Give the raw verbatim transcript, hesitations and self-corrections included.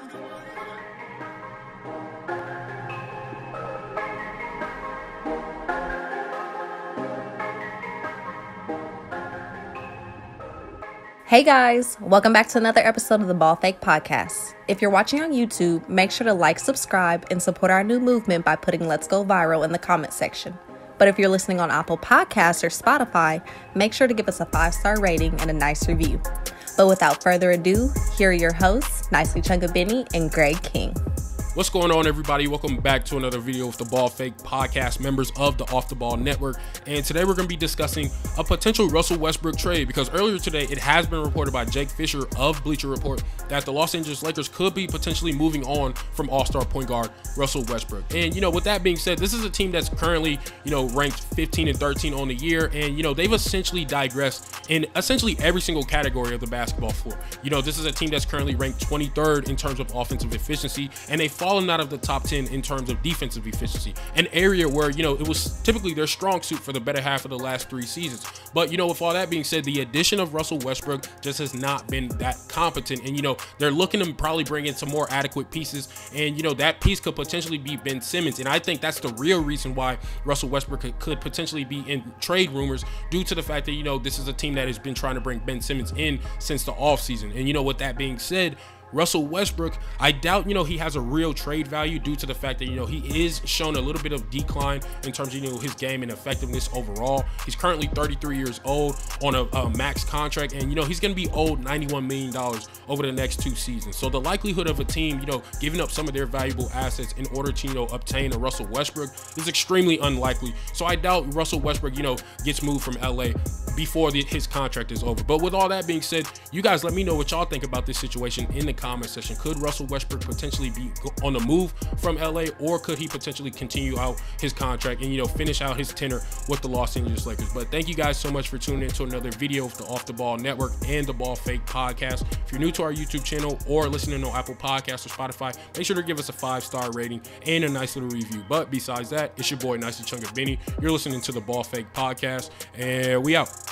Hey guys, welcome back to another episode of the Ball Fake Podcast. If you're watching on YouTube, make sure to like, subscribe, and support our new movement by putting Let's Go Viral in the comment section. But if you're listening on Apple Podcasts or Spotify, make sure to give us a five-star rating and a nice review. But without further ado, here are your hosts, Nicely Chunga Benny and Greg King. What's going on, everybody? Welcome back to another video of the Ball Fake Podcast, members of the Off the Ball Network. And today we're going to be discussing a potential Russell Westbrook trade, because earlier today it has been reported by Jake Fisher of Bleacher Report that the Los Angeles Lakers could be potentially moving on from All-Star point guard Russell Westbrook. And, you know, with that being said, this is a team that's currently, you know, ranked fifteen and thirteen on the year. And, you know, they've essentially digressed in essentially every single category of the basketball floor. You know, this is a team that's currently ranked twenty-third in terms of offensive efficiency, and they fallen out of the top ten in terms of defensive efficiency, an area where, you know, it was typically their strong suit for the better half of the last three seasons. But, you know, with all that being said, the addition of Russell Westbrook just has not been that competent. And, you know, they're looking to probably bring in some more adequate pieces. And, you know, that piece could potentially be Ben Simmons. And I think that's the real reason why Russell Westbrook could, could potentially be in trade rumors, due to the fact that, you know, this is a team that has been trying to bring Ben Simmons in since the offseason. And, you know, with that being said, Russell Westbrook, I doubt, you know, he has a real trade value, due to the fact that, you know, he is shown a little bit of decline in terms of, you know, his game and effectiveness overall. He's currently thirty-three years old on a, a max contract, and, you know, he's going to be owed ninety-one million dollars over the next two seasons. So the likelihood of a team, you know, giving up some of their valuable assets in order to, you know, obtain a Russell Westbrook is extremely unlikely. So I doubt Russell Westbrook, you know, gets moved from L A before the, his contract is over. But with all that being said, you guys let me know what y'all think about this situation in the comment section. Could Russell Westbrook potentially be on the move from L A, or could he potentially continue out his contract and, you know, finish out his tenure with the Los Angeles Lakers? But thank you guys so much for tuning in to another video of the Off the Ball Network and the Ball Fake Podcast. If you're new to our YouTube channel or listening on Apple Podcasts or Spotify, make sure to give us a five-star rating and a nice little review. But besides that, it's your boy Nicely Chunga Benny. You're listening to the Ball Fake Podcast, and we out.